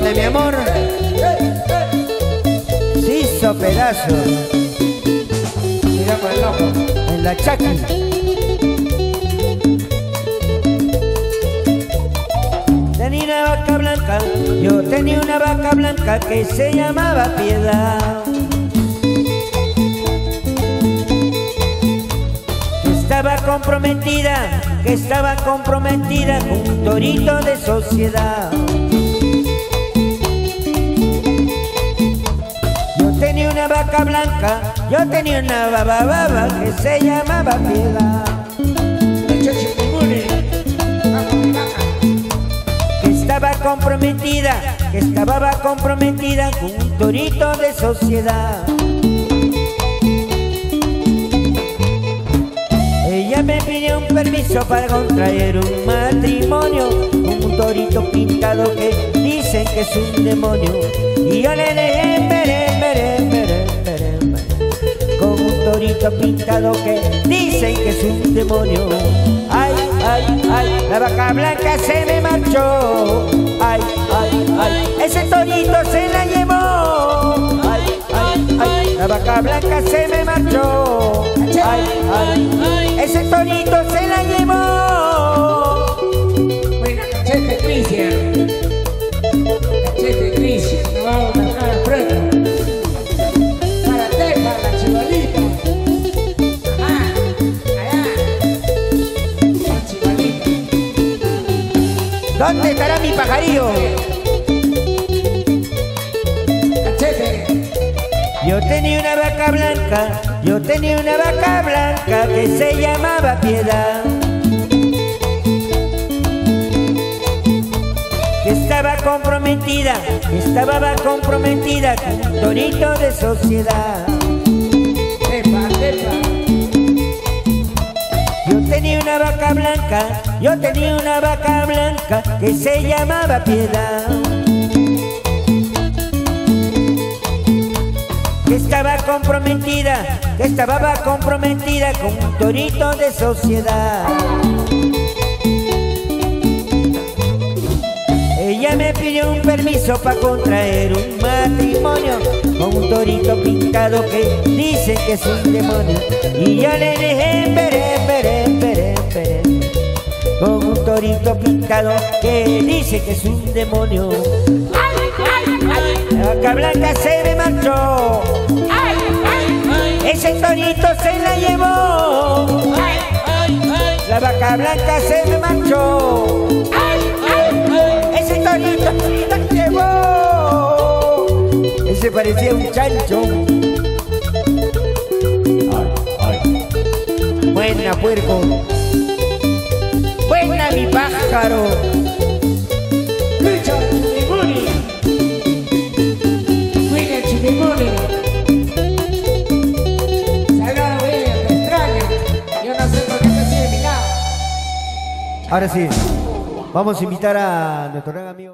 donde mi amor se hizo pedazos. Mira por el ojo. En la Chaki. Tenía una vaca blanca, yo tenía una vaca blanca que se llamaba Piedad. Que estaba comprometida con un torito de sociedad. Yo tenía una vaca blanca, yo tenía una baba que se llamaba Piedad. Que estaba comprometida con un torito de sociedad. Ella me pidió un permiso para contraer un matrimonio con un torito pintado que dicen que es un demonio. Y yo le dejé con un torito pintado que dicen que es un demonio. Ay, ay, ay, la vaca blanca se me marchó. Ay, ay, ay, ese torito se la llevó. Ay, ay, ay, la vaca blanca se me marchó. Ay, ay, ay, ese torito se la llevó. Buena cachete, Cristian. Cachete, Cristian. Nos vamos a marcar a prueba. Para Tepa, la chivalita. Ajá, allá. La chivalita. ¿Dónde estará mi pajarillo? Cachete. Yo tenía una vaca blanca, yo tenía una vaca blanca que se llamaba Piedad. Que estaba comprometida con un torito de sociedad. Tepa, Tepa. Yo tenía una vaca blanca, yo tenía una vaca blanca que se llamaba Piedad. Que estaba comprometida con un torito de sociedad. Ella me pidió un permiso para contraer un matrimonio con un torito pintado que dice que es un demonio. Y yo le dejé con un torito pintado que dice que es un demonio. La vaca blanca se me marchó. Ese torito se la llevó. La vaca blanca se me marchó. Ese torito se la llevó. Ese parecía un chancho. Buena, puerco. Buena, mi pájaro. Lucha, Chimimuni. William Chimimuni. Saludos, William, te extraño. Yo no sé por qué te sigue mi lado. Ahora sí, vamos a invitar a nuestro gran amigo.